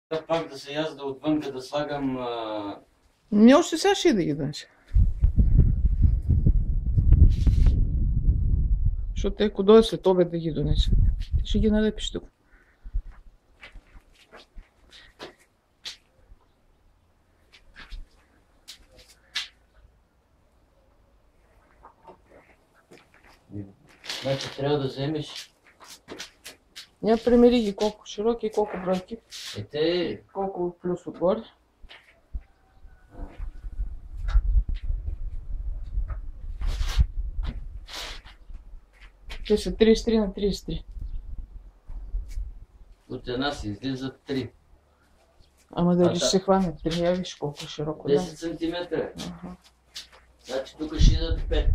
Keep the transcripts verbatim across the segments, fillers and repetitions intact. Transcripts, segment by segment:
Пак да се язда отвън, да слагам... А... Ми още сега ще да ги донеса. Защото те, ако дойде след обед да ги донеса, ще ги налепиш тук. Значи трябва да вземеш... Я примери ги колко широки и колко бройки. Е, те... Колко плюс отгоре. Те са тридесет и три на тридесет и три. От една си излизат три. Ама дали ще се хване три, я виж колко широко. десет сантиметра. Ага. Значи тук ще идат пет.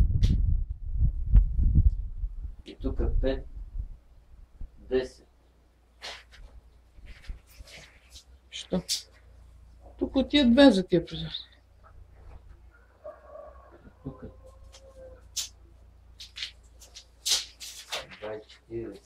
И тук пет. десет. Що? Тук отиват две за тия прозорци. Тук. двадесет и четири.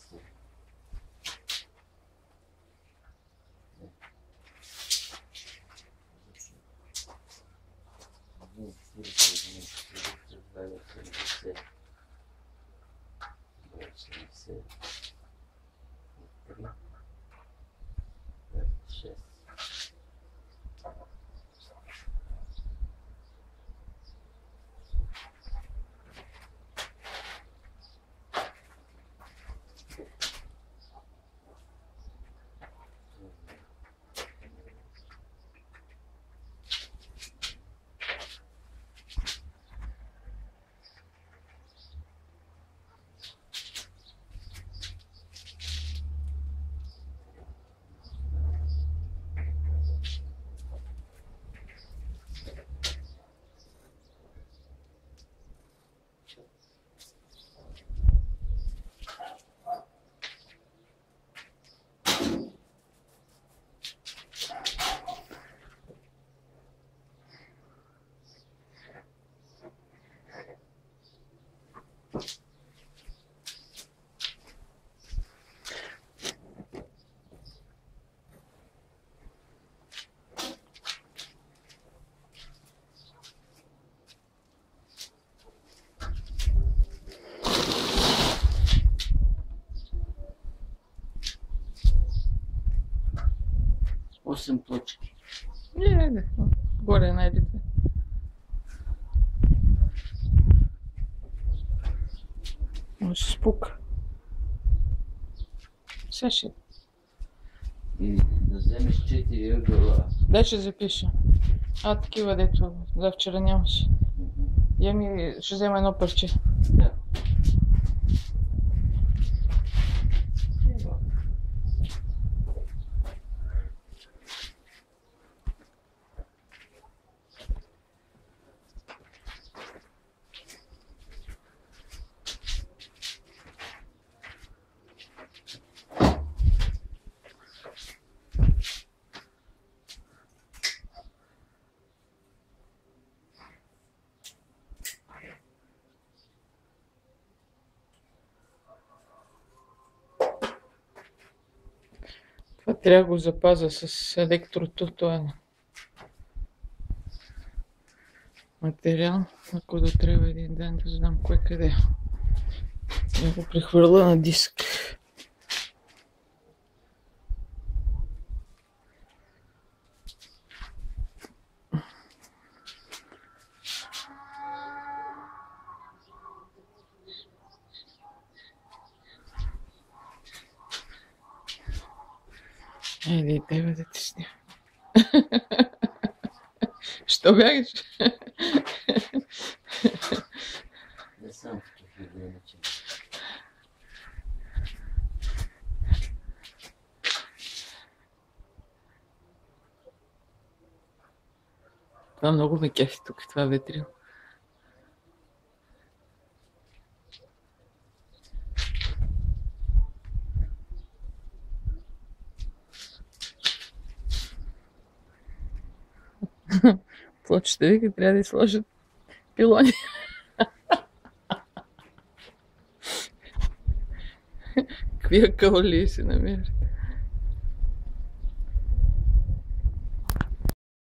осем плочки. Не, не, не. Горе найди две. Може спука. Сега ще. И да вземеш четири ъгъла. Дай ще запиша. А, такива дето за вчера нямаше. Я ми ще взема едно парче. Да. Това трябва да го запазя с електрото, това материал, ако да трябва един ден да знам кое къде. Да го прехвърля на диск. Айде, дай бе да ти сня. Що бягаш? Не съм в такива иначе. Това много ме кефи тук, това ветрило. Плочите вика, трябва да сложат пилони. Какви акълли си намери.